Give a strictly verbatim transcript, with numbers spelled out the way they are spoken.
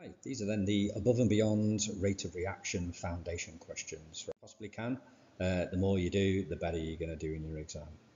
these are then the above and beyond rate of reaction foundation questions. Possibly can. Uh, the more you do, the better you're going to do in your exam.